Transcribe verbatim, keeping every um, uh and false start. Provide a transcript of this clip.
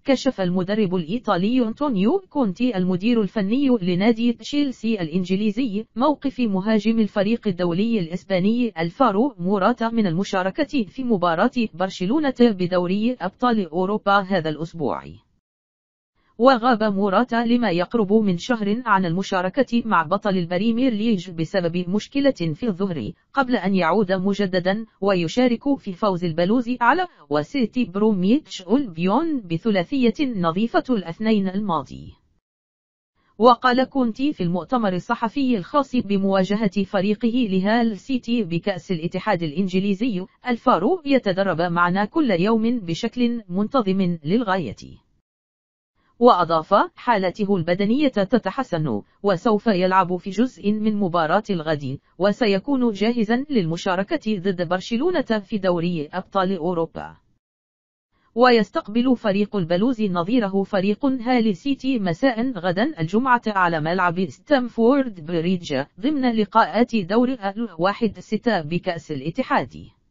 كشف المدرب الإيطالي أنطونيو كونتي المدير الفني لنادي تشيلسي الإنجليزي موقف مهاجم الفريق الدولي الإسباني الفارو موراتا من المشاركة في مباراة برشلونة بدوري أبطال أوروبا هذا الأسبوع. وغاب موراتا لما يقرب من شهر عن المشاركة مع بطل البريمير ليج بسبب مشكلة في الظهر، قبل أن يعود مجددا ويشارك في فوز البلوز على وسيتي بروميتش ألبيون بثلاثية نظيفة الاثنين الماضي. وقال كونتي في المؤتمر الصحفي الخاص بمواجهة فريقه لهال سيتي بكأس الاتحاد الإنجليزي: الفارو يتدرب معنا كل يوم بشكل منتظم للغاية. وأضاف: حالته البدنية تتحسن، وسوف يلعب في جزء من مباراة الغد، وسيكون جاهزا للمشاركة ضد برشلونة في دوري أبطال أوروبا. ويستقبل فريق البلوز نظيره فريق هال سيتي مساء غدا الجمعة على ملعب ستامفورد بريدج ضمن لقاءات دور الواحد ستة بكأس الاتحاد.